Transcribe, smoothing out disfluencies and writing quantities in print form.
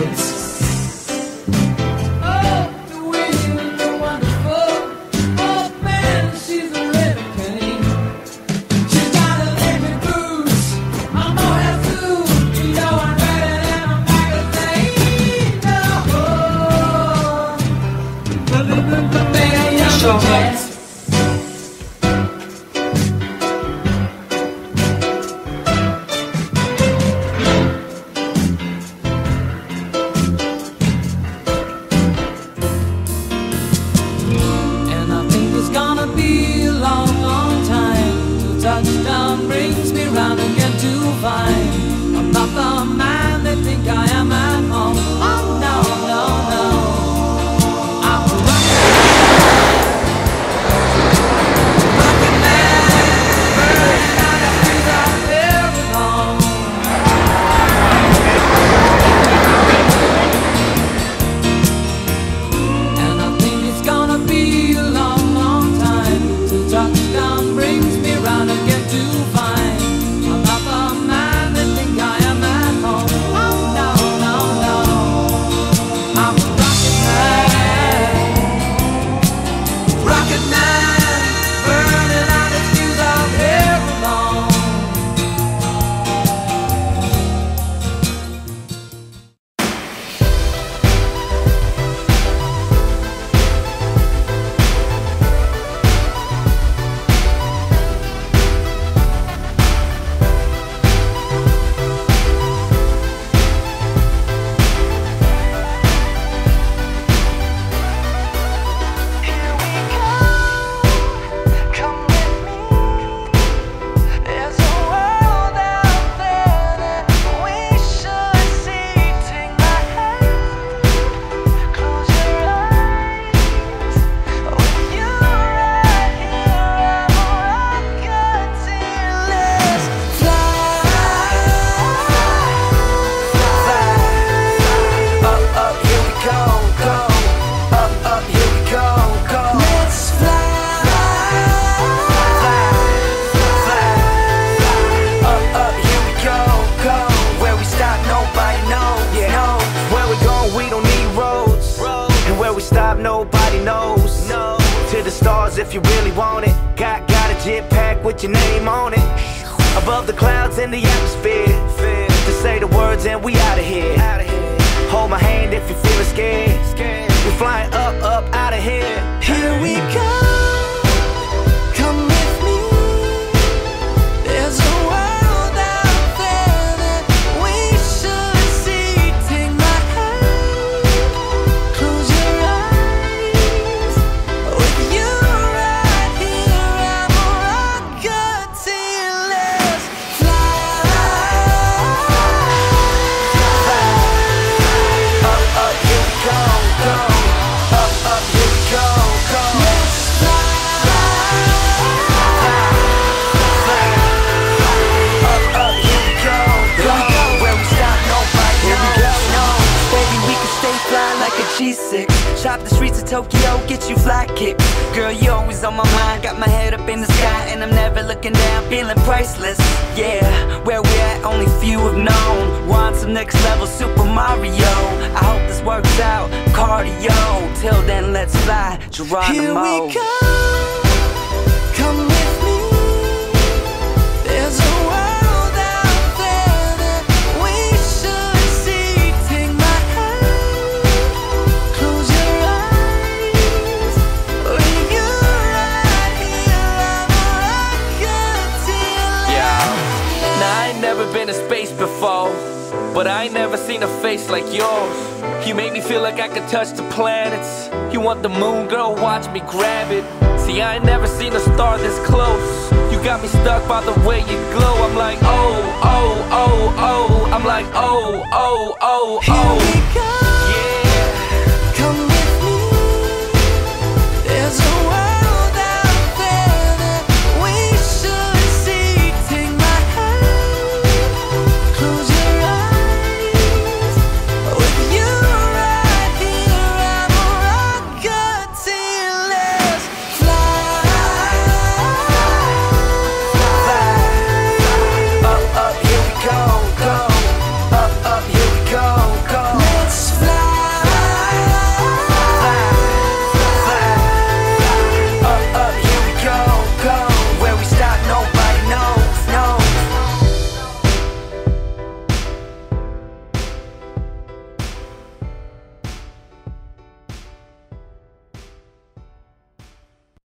words. Touchdown brings me round again to find I'm not the man they think I am at home. Oh no, no, no, I'm a rocket man, burning out the trees out there alone. And I think it's gonna be a long, long time till touchdown brings me round again to find I'm not the man they think I am at home. Oh no, no, no, I'm a rocket man, burning out his fuse out here alone. Nobody knows. No. To the stars if you really want it. Got a jet pack with your name on it. Above the clouds in the atmosphere. To say the words and we out of here. Hold my hand if you're feeling scared. We're flying up, out of here. Here we go. Come with me. There's a world out there that we should see. Take my hand. Close your eyes. With you right here, I'm a rocket till let's fly. Up, here we go, go. Up, here we go, go. Let's fly. Up, here we go, go. Where we stop, nobody knows. Baby, we can stay fly like a G6. Shop the streets of Tokyo, get you fly kicks. Girl, you always on my mind. Got my head up in the sky and I'm never looking down, feeling priceless. Yeah, where we at, only few have known. Want some next level Super Mario. I hope this works out, cardio. Till then, let's fly, Geronimo. Here we go. Come with me. There's a world out there that we should see. Take my hand. Close your eyes. With you right here, I'm a rocket till Yeah. Now I ain't never been to space before, but I ain't never seen a face like yours. You make me feel like I could touch the planets. You want the moon, girl, watch me grab it. See, I ain't never seen a star this close. You got me stuck by the way you glow. I'm like, oh, oh, oh, oh. I'm like, oh, oh, oh, oh. here we go.